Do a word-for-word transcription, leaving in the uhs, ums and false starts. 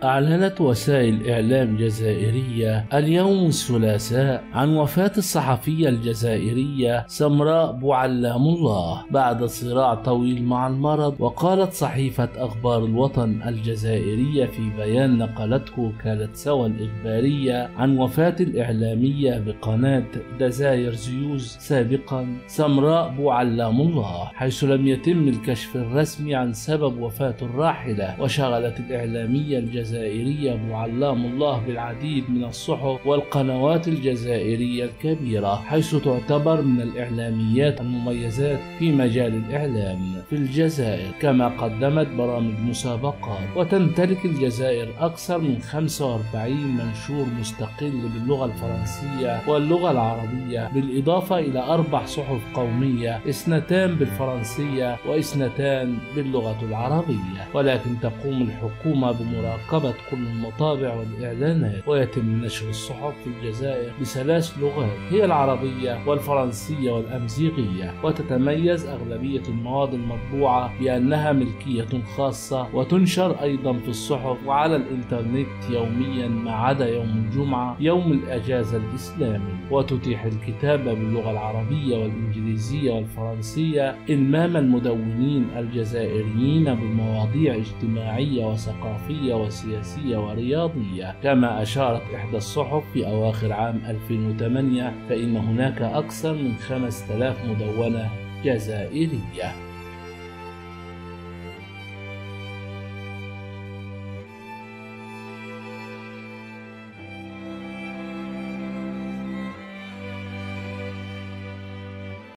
أعلنت وسائل إعلام جزائرية اليوم الثلاثاء عن وفاة الصحفية الجزائرية سمراء بوعلام الله بعد صراع طويل مع المرض. وقالت صحيفة أخبار الوطن الجزائرية في بيان نقلته وكالة سوا الإخبارية عن وفاة الإعلامية بقناة دزاير زيوز سابقا سمراء بوعلام الله، حيث لم يتم الكشف الرسمي عن سبب وفاة الراحلة. وشغلت الإعلامية الجزائرية بوعلام الله بالعديد من الصحف والقنوات الجزائرية الكبيرة، حيث تعتبر من الإعلاميات المميزات في مجال الإعلام في الجزائر، كما قدمت برامج مسابقات. وتمتلك الجزائر أكثر من خمسة وأربعين منشور مستقل باللغة الفرنسية واللغة العربية، بالإضافة إلى أربع صحف قومية، اثنتان بالفرنسية واثنتان باللغة العربية. ولكن تقوم الحكومة بمراقبة كل المطابع والإعلانات، ويتم نشر الصحف في الجزائر بثلاث لغات هي العربية والفرنسية والأمازيغية. وتتميز أغلبية المواد المطبوعة بأنها ملكية خاصة، وتنشر أيضا في الصحف وعلى الإنترنت يوميا ما عدا يوم الجمعة يوم الأجازة الإسلامي. وتتيح الكتابة باللغة العربية والإنجليزية والفرنسية إلمام المدونين الجزائريين بمواضيع اجتماعية وثقافية وسياسية ورياضية. كما أشارت إحدى الصحف في أواخر عام ألفين وثمانية فإن هناك أكثر من خمسة آلاف مدونة جزائرية.